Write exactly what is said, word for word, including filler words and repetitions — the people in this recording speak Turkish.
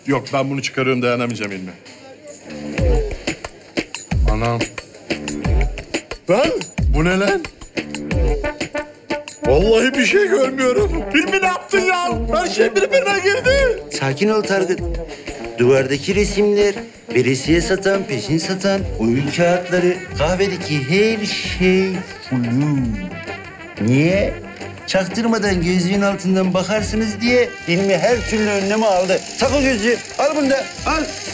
Yok ben bunu çıkarıyorum, dayanamayacağım elime. Anam. Lan bu ne lan? Vallahi bir şey görmüyorum. Filmi ne yaptın ya? Her şey birbirine girdi. Sakin ol Tarık. Duvardaki resimler, veresiye satan, peşin satan, oyun kağıtları, kahvedeki her şey flu. Niye? Çaktırmadan gözlüğün altından bakarsınız diye ilmi her türlü önlemi aldı. Tak o gözlüğü, al bunu da, al.